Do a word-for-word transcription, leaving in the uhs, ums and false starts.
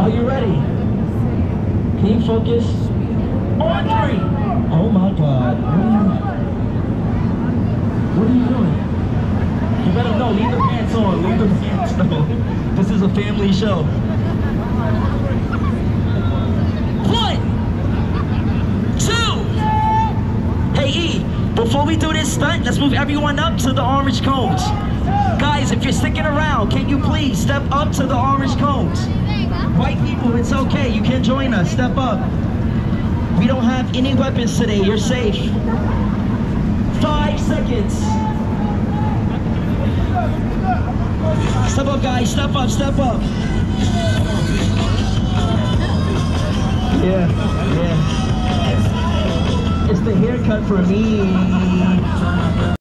Are you ready? Can you focus? On three. Oh my God. What are you, what are you doing? You better know, leave the pants on, leave the pants on. This is a family show. One, two. Hey E, before we do this stunt, let's move everyone up to the orange cones. Guys, if you're sticking around, can you please step up to the orange cones? White people, it's okay, you can join us, step up. We don't have any weapons today, you're safe. Five seconds. Step up, guys, step up, step up. Yeah, yeah. It's the haircut for me.